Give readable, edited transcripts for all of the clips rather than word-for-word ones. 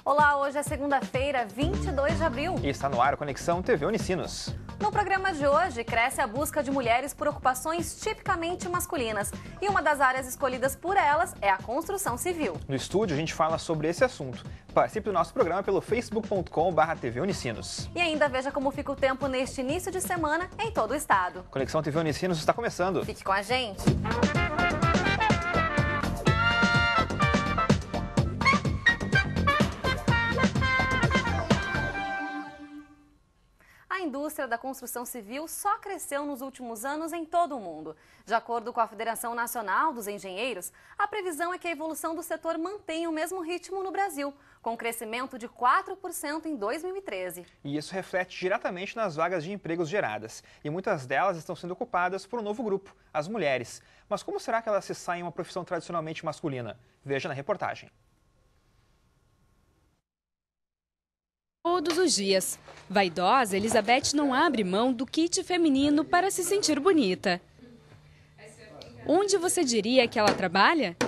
Olá, hoje é segunda-feira, 22 de abril. E está no ar a Conexão TV Unicinos. No programa de hoje, cresce a busca de mulheres por ocupações tipicamente masculinas. E uma das áreas escolhidas por elas é a construção civil. No estúdio, a gente fala sobre esse assunto. Participe do nosso programa pelo facebook.com/TV Unicinos. E ainda veja como fica o tempo neste início de semana em todo o estado. Conexão TV Unicinos está começando. Fique com a gente. A indústria da construção civil só cresceu nos últimos anos em todo o mundo. De acordo com a Federação Nacional dos Engenheiros, a previsão é que a evolução do setor mantenha o mesmo ritmo no Brasil, com crescimento de 4% em 2013. E isso reflete diretamente nas vagas de empregos geradas. E muitas delas estão sendo ocupadas por um novo grupo, as mulheres. Mas como será que elas se saem em uma profissão tradicionalmente masculina? Veja na reportagem. Todos os dias. Vaidosa, Elizabeth não abre mão do kit feminino para se sentir bonita. Onde você diria que ela trabalha?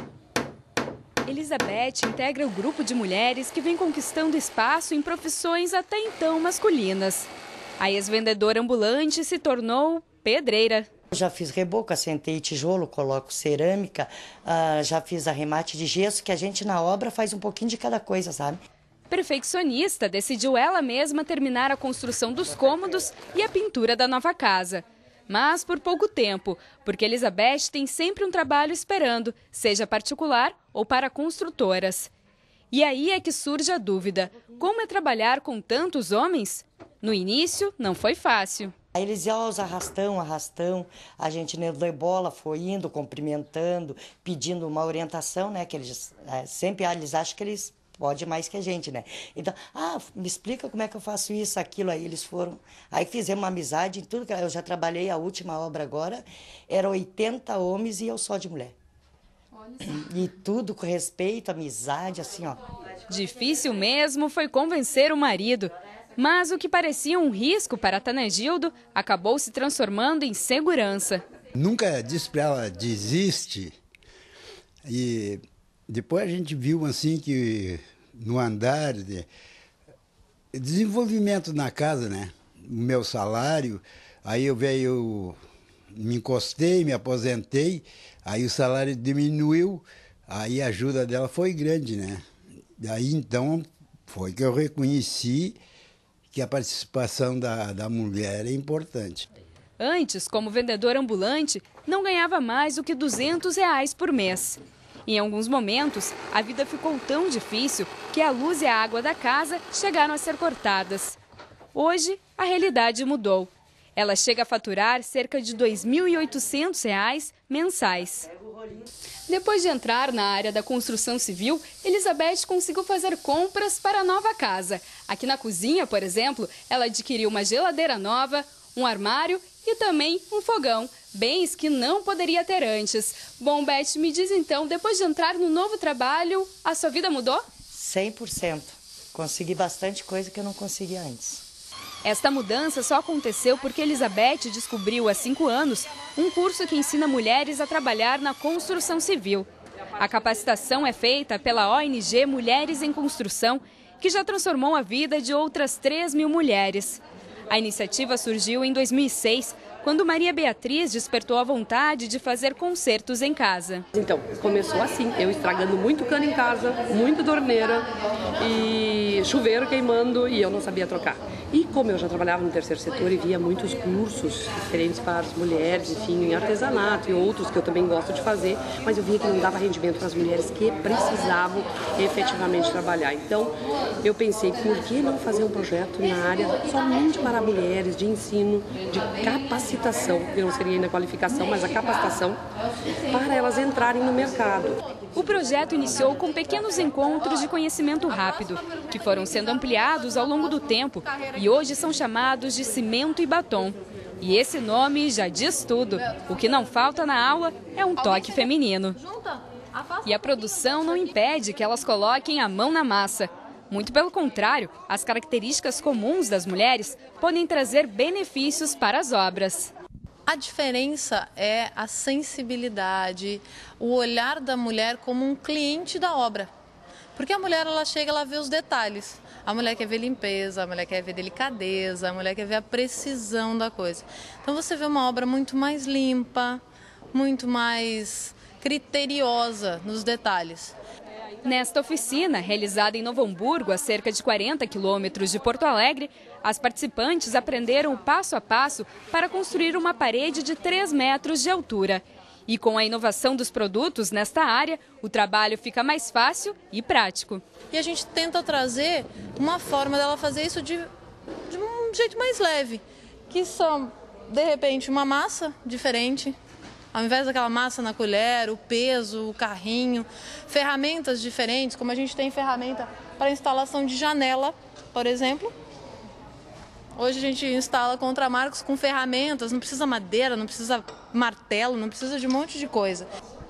Elizabeth integra o grupo de mulheres que vem conquistando espaço em profissões até então masculinas. A ex-vendedora ambulante se tornou pedreira. Já fiz reboco, assentei tijolo, coloco cerâmica, já fiz arremate de gesso, que a gente na obra faz um pouquinho de cada coisa, sabe? Perfeccionista, decidiu ela mesma terminar a construção dos cômodos e a pintura da nova casa. Mas por pouco tempo, porque Elizabeth tem sempre um trabalho esperando, seja particular ou para construtoras. E aí é que surge a dúvida: como é trabalhar com tantos homens? No início, não foi fácil. Aí eles iam aos arrastão, a gente no bola foi indo, cumprimentando, pedindo uma orientação, né? Que eles sempre eles acham que eles pode mais que a gente, né? Então, me explica como é que eu faço isso, aquilo. Aí eles foram, aí fizemos uma amizade em tudo. Eu já trabalhei, a última obra agora, era 80 homens e eu só de mulher. E tudo com respeito, amizade, assim, ó. Difícil mesmo foi convencer o marido. Mas o que parecia um risco para Tanegildo acabou se transformando em segurança. Nunca disse para ela desiste. E depois a gente viu assim que no andar, desenvolvimento na casa, né? O meu salário, aí eu me encostei, me aposentei, aí o salário diminuiu, aí a ajuda dela foi grande, né? Aí então foi que eu reconheci que a participação da mulher é importante. Antes, como vendedor ambulante, não ganhava mais do que R$200 por mês. Em alguns momentos, a vida ficou tão difícil que a luz e a água da casa chegaram a ser cortadas. Hoje, a realidade mudou. Ela chega a faturar cerca de R$2.800 mensais. Depois de entrar na área da construção civil, Elizabeth conseguiu fazer compras para a nova casa. Aqui na cozinha, por exemplo, ela adquiriu uma geladeira nova, um armário e também um fogão, bens que não poderia ter antes. Bom, Beth, me diz então, depois de entrar no novo trabalho, a sua vida mudou? 100%. Consegui bastante coisa que eu não conseguia antes. Esta mudança só aconteceu porque Elizabeth descobriu há 5 anos um curso que ensina mulheres a trabalhar na construção civil. A capacitação é feita pela ONG Mulheres em Construção, que já transformou a vida de outras 3.000 mulheres. A iniciativa surgiu em 2006, quando Maria Beatriz despertou a vontade de fazer concertos em casa. Então, começou assim, eu estragando muito cano em casa, muito torneira e chuveiro queimando e eu não sabia trocar. E como eu já trabalhava no terceiro setor e via muitos cursos diferentes para as mulheres, enfim, em artesanato e outros que eu também gosto de fazer, mas eu via que não dava rendimento para as mulheres que precisavam efetivamente trabalhar. Então, eu pensei, por que não fazer um projeto na área somente para mulheres, de ensino, de capacitação, que não seria ainda qualificação, mas a capacitação, para elas entrarem no mercado. O projeto iniciou com pequenos encontros de conhecimento rápido, que foram sendo ampliados ao longo do tempo e hoje são chamados de cimento e batom. E esse nome já diz tudo. O que não falta na aula é um toque feminino. E a produção não impede que elas coloquem a mão na massa. Muito pelo contrário, as características comuns das mulheres podem trazer benefícios para as obras. A diferença é a sensibilidade, o olhar da mulher como um cliente da obra. Porque a mulher, ela chega, ela vê os detalhes. A mulher quer ver limpeza, a mulher quer ver delicadeza, a mulher quer ver a precisão da coisa. Então você vê uma obra muito mais limpa, muito mais criteriosa nos detalhes. Nesta oficina, realizada em Novo Hamburgo, a cerca de 40 quilômetros de Porto Alegre, as participantes aprenderam o passo a passo para construir uma parede de 3 metros de altura. E com a inovação dos produtos nesta área, o trabalho fica mais fácil e prático. E a gente tenta trazer uma forma dela fazer isso de um jeito mais leve, que são, de repente, uma massa diferente. Ao invés daquela massa na colher, o peso, o carrinho, ferramentas diferentes, como a gente tem ferramenta para instalação de janela, por exemplo. Hoje a gente instala contramarcos com ferramentas, não precisa madeira, não precisa martelo, não precisa de um monte de coisa.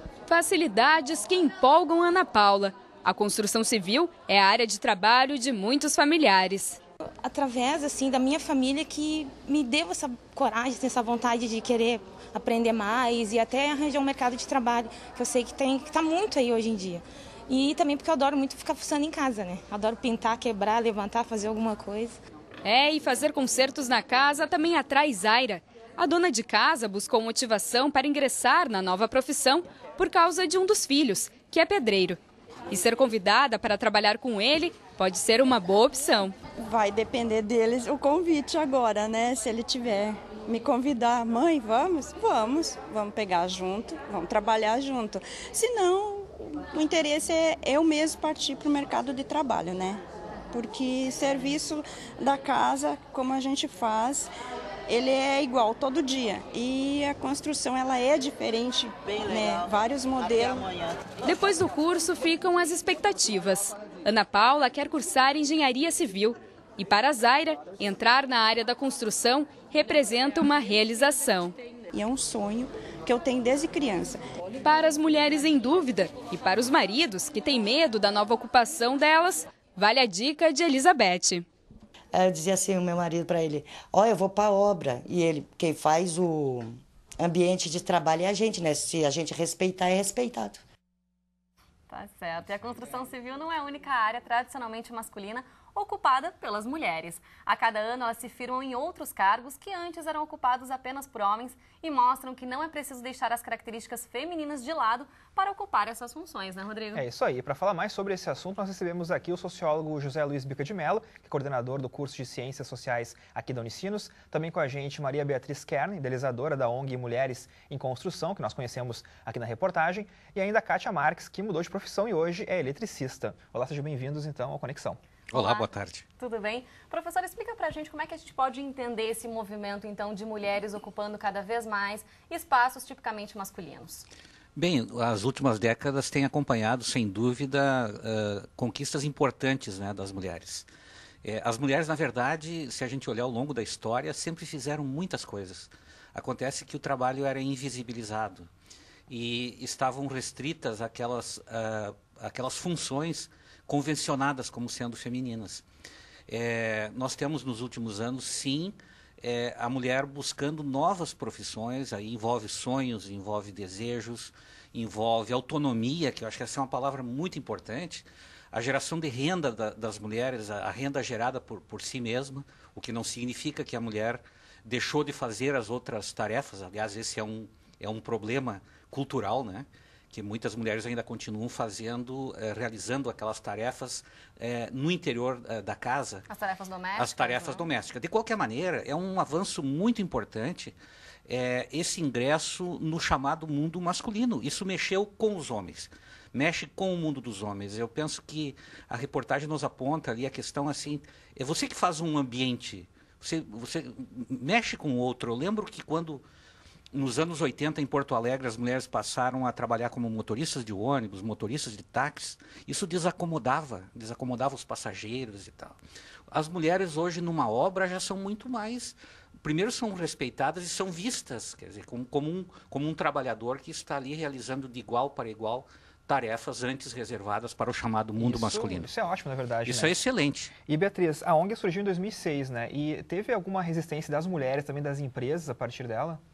Facilidades que empolgam Ana Paula. A construção civil é a área de trabalho de muitos familiares. Através assim da minha família que me deu essa coragem, essa vontade de querer aprender mais e até arranjar um mercado de trabalho que eu sei que está muito aí hoje em dia. E também porque eu adoro muito ficar fuçando em casa, né? Adoro pintar, quebrar, levantar, fazer alguma coisa. E fazer concertos na casa também atrai Zaira. A dona de casa buscou motivação para ingressar na nova profissão por causa de um dos filhos, que é pedreiro. E ser convidada para trabalhar com ele pode ser uma boa opção. Vai depender deles o convite agora, né? Se ele tiver me convidar, mãe, vamos pegar junto, vamos trabalhar junto. Se não, o interesse é eu mesmo partir para o mercado de trabalho, né? Porque serviço da casa, como a gente faz, ele é igual todo dia. E a construção, ela é diferente, né? Vários modelos. Depois do curso, ficam as expectativas. Ana Paula quer cursar engenharia civil. E para a Zaira, entrar na área da construção representa uma realização. E é um sonho que eu tenho desde criança. Para as mulheres em dúvida e para os maridos que têm medo da nova ocupação delas, vale a dica de Elizabeth. Eu dizia assim, o meu marido para ele, eu vou para a obra. E ele, quem faz o ambiente de trabalho é a gente, né? Se a gente respeitar, é respeitado. Tá certo. E a construção civil não é a única área tradicionalmente masculina ocupada pelas mulheres. A cada ano, elas se firmam em outros cargos que antes eram ocupados apenas por homens e mostram que não é preciso deixar as características femininas de lado para ocupar essas funções, né, Rodrigo? É isso aí. Para falar mais sobre esse assunto, nós recebemos aqui o sociólogo José Luiz Bica de Mello, que é coordenador do curso de Ciências Sociais aqui da Unicinos. Também com a gente Maria Beatriz Kern, idealizadora da ONG Mulheres em Construção, que nós conhecemos aqui na reportagem. E ainda a Kátia Marques, que mudou de profissão e hoje é eletricista. Olá, sejam bem-vindos então ao Conexão. Olá, boa tarde. Tudo bem? Professor, explica pra gente como é que a gente pode entender esse movimento, então, de mulheres ocupando cada vez mais espaços tipicamente masculinos. Bem, as últimas décadas têm acompanhado, sem dúvida, conquistas importantes, né, das mulheres. As mulheres, na verdade, se a gente olhar ao longo da história, sempre fizeram muitas coisas. Acontece que o trabalho era invisibilizado e estavam restritas àquelas funções convencionadas como sendo femininas. Nós temos nos últimos anos, sim, a mulher buscando novas profissões, aí envolve sonhos, envolve desejos, envolve autonomia, que eu acho que essa é uma palavra muito importante, a geração de renda das mulheres, a renda gerada por si mesma, o que não significa que a mulher deixou de fazer as outras tarefas. Aliás, esse é um problema cultural, né? Que muitas mulheres ainda continuam realizando aquelas tarefas no interior da casa. As tarefas domésticas. As tarefas domésticas. De qualquer maneira, é um avanço muito importante esse ingresso no chamado mundo masculino. Isso mexeu com os homens, mexe com o mundo dos homens. Eu penso que a reportagem nos aponta ali a questão assim, é você que faz um ambiente, você mexe com o outro. Eu lembro que quando nos anos 80, em Porto Alegre, as mulheres passaram a trabalhar como motoristas de ônibus, motoristas de táxis. Isso desacomodava os passageiros e tal. As mulheres hoje, numa obra, já são muito mais... Primeiro, são respeitadas e são vistas, quer dizer, como um trabalhador que está ali realizando de igual para igual tarefas antes reservadas para o chamado mundo masculino. Isso é ótimo, na verdade. Isso né? é excelente. E, Beatriz, a ONG surgiu em 2006, né? E teve alguma resistência das mulheres, também das empresas, a partir dela?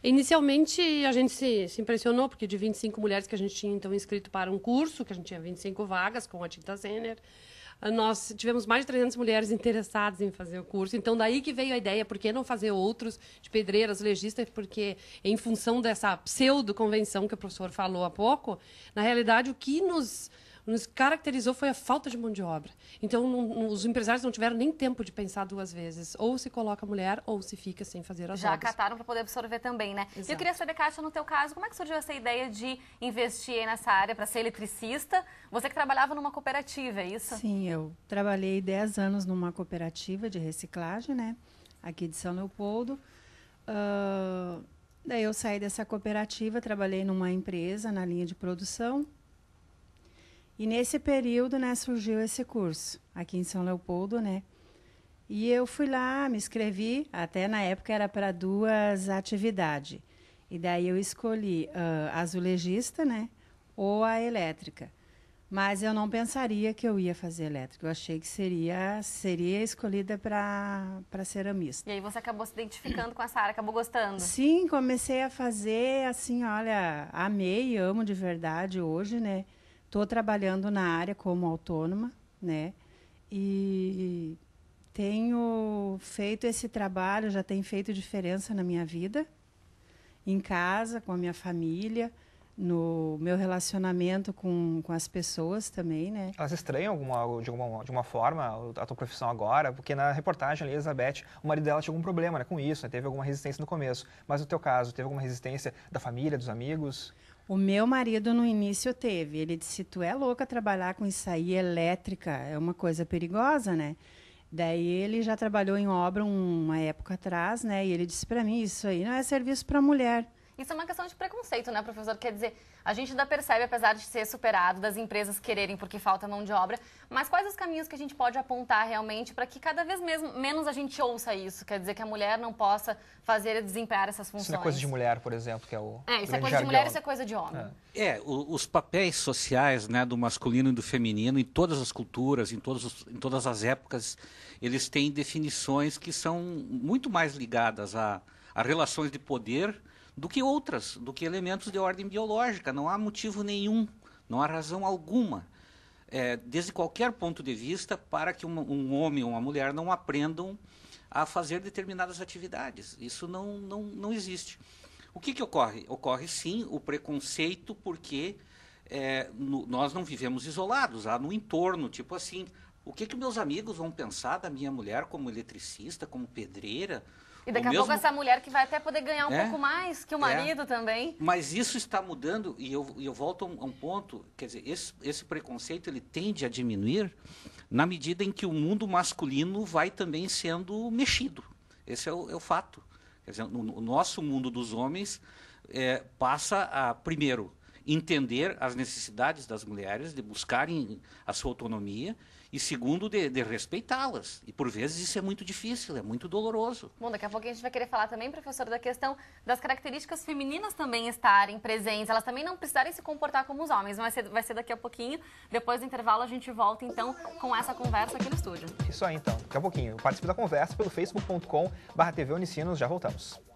Inicialmente, a gente se impressionou, porque de 25 mulheres que a gente tinha, então, inscrito para um curso, que a gente tinha 25 vagas com a Tinta Zener, nós tivemos mais de 300 mulheres interessadas em fazer o curso. Então, daí que veio a ideia, por que não fazer outros de pedreiras, legistas, porque em função dessa pseudo-convenção que o professor falou há pouco, na realidade, o que nos caracterizou foi a falta de mão de obra. Então, os empresários não tiveram nem tempo de pensar duas vezes. Ou se coloca a mulher, ou se fica sem fazer as obras. Já acataram para poder absorver também, né? Exato. Eu queria saber, Kátia, no teu caso, como é que surgiu essa ideia de investir nessa área para ser eletricista? Você que trabalhava numa cooperativa, é isso? Sim, eu trabalhei 10 anos numa cooperativa de reciclagem, né? Aqui de São Leopoldo. Daí eu saí dessa cooperativa, trabalhei numa empresa na linha de produção. E nesse período, né, surgiu esse curso aqui em São Leopoldo, né? E eu fui lá, me inscrevi, até na época era para 2 atividades. E daí eu escolhi a azulejista, né, ou a elétrica. Mas eu não pensaria que eu ia fazer elétrica. Eu achei que seria escolhida para ceramista. E aí você acabou se identificando com essa área, acabou gostando? Sim, comecei a fazer, assim, olha, amei, amo de verdade hoje, né? Estou trabalhando na área como autônoma, né? E tenho feito esse trabalho, já tem feito diferença na minha vida, em casa, com a minha família, no meu relacionamento com as pessoas também, né? Elas estranham de alguma forma a tua profissão agora? Porque na reportagem ali, Elizabeth, o marido dela tinha algum problema, né, com isso, né? Teve alguma resistência no começo. Mas no teu caso, teve alguma resistência da família, dos amigos? O meu marido no início teve. Ele disse, tu é louca trabalhar com isso aí, elétrica, é uma coisa perigosa, né? Daí ele já trabalhou em obra uma época atrás, né? E ele disse para mim, isso aí não é serviço para mulher. Isso é uma questão de preconceito, né, professor? Quer dizer, a gente ainda percebe, apesar de ser superado, das empresas quererem porque falta mão de obra, mas quais os caminhos que a gente pode apontar realmente para que cada vez menos a gente ouça isso? Quer dizer, que a mulher não possa fazer e desempenhar essas funções. Isso não é coisa de mulher, por exemplo, que é o isso é coisa de mulher, isso é coisa de homem. Os papéis sociais, né, do masculino e do feminino, em todas as culturas, em todas as épocas, eles têm definições que são muito mais ligadas a relações de poder do que elementos de ordem biológica. Não há motivo nenhum, não há razão alguma, desde qualquer ponto de vista, para que um homem ou uma mulher não aprendam a fazer determinadas atividades. Isso não existe. O que ocorre? Ocorre, sim, o preconceito, porque nós não vivemos isolados, há no entorno, tipo assim, o que meus amigos vão pensar da minha mulher como eletricista, como pedreira? E daqui a pouco essa mulher que vai até poder ganhar um pouco mais que o marido também. Mas isso está mudando, e eu volto a um ponto, quer dizer, esse preconceito ele tende a diminuir na medida em que o mundo masculino vai também sendo mexido. Esse é o fato. Quer dizer, o nosso mundo dos homens passa a, primeiro, entender as necessidades das mulheres, de buscarem a sua autonomia, e segundo, de respeitá-las. E por vezes isso é muito difícil, é muito doloroso. Bom, daqui a pouco a gente vai querer falar também, professor, da questão das características femininas também estarem presentes, elas também não precisarem se comportar como os homens. Vai ser daqui a pouquinho. Depois do intervalo a gente volta então com essa conversa aqui no estúdio. Isso aí então, daqui a pouquinho. Participe da conversa pelo facebook.com/TV Unicinos, já voltamos.